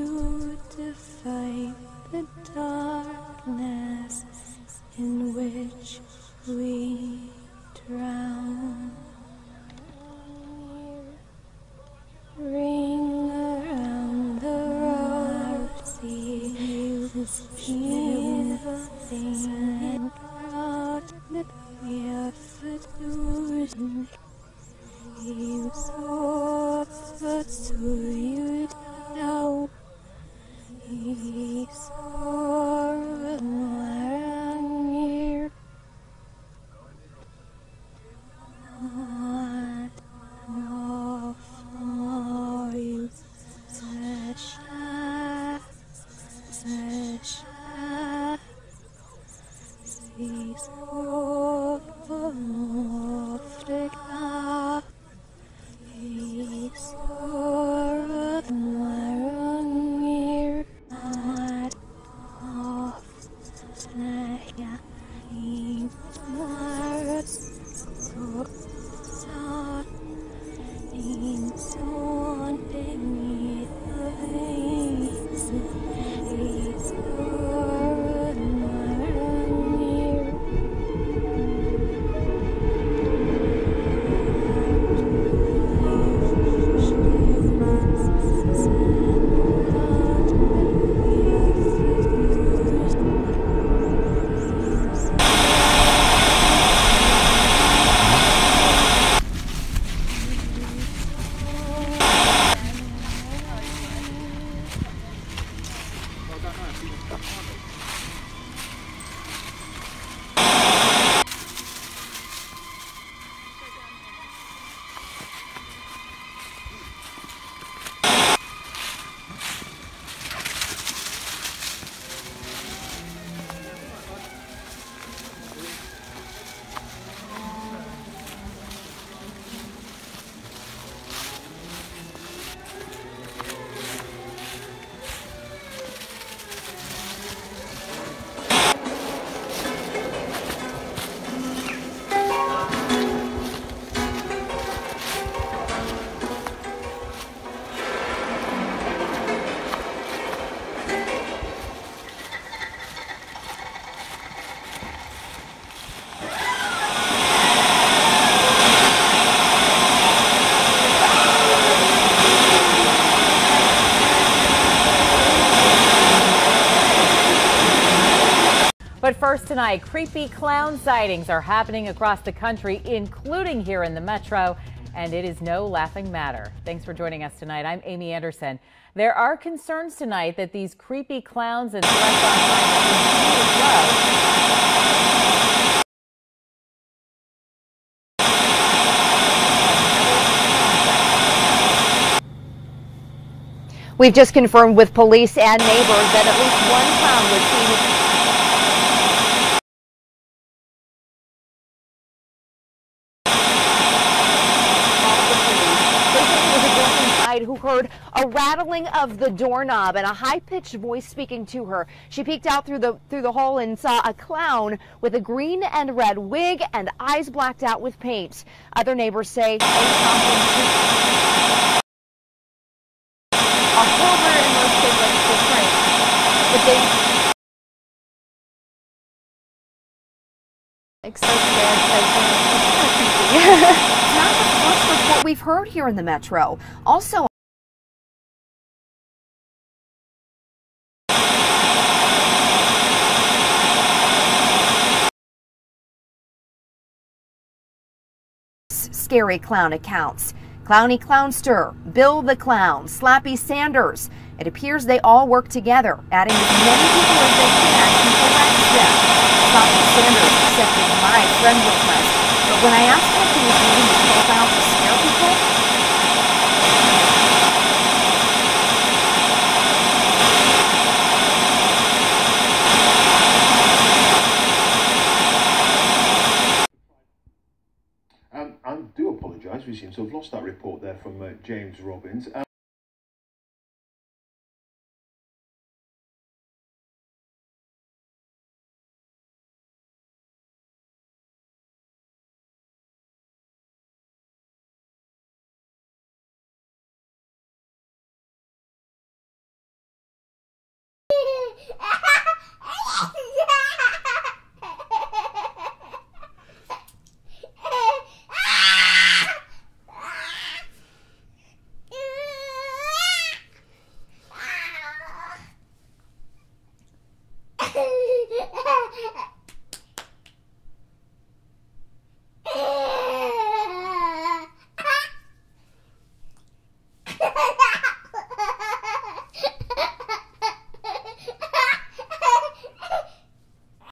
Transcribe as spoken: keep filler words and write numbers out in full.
you to fight the darkness in which we drown. Ring around the rosy, this beautiful thing, and proud that we are footloose. You saw the to you now. He saw around here. What no for you, Sasha, Sasha. She's all of the car. He's all around here. What of Sasha? He was so sad. He's on beneath the haze. He's all around here. But first tonight, creepy clown sightings are happening across the country, including here in the metro, and it is no laughing matter. Thanks for joining us tonight. I'm Amy Anderson. There are concerns tonight that these creepy clowns and threats online will continue to grow. We've just confirmed with police and neighbors that at least one clown was seen. Who heard a rattling of the doorknob and a high-pitched voice speaking to her. She peeked out through the through the hole and saw a clown with a green and red wig and eyes blacked out with paint. Other neighbors say they saw him too. October and most kids like to prank, but they like so scared because it's kind of creepy. It's not the first report we've heard here in the metro. Also, scary clown accounts. Clowny Clownster, Bill the Clown, Slappy Sanders. It appears they all work together, adding as many people as they can to collect them. Slappy Sanders accepted my friend request, but when I asked him if he was using his profile to scare people, Um, I do apologise, we seem to have lost that report there from uh, James Robbins. Um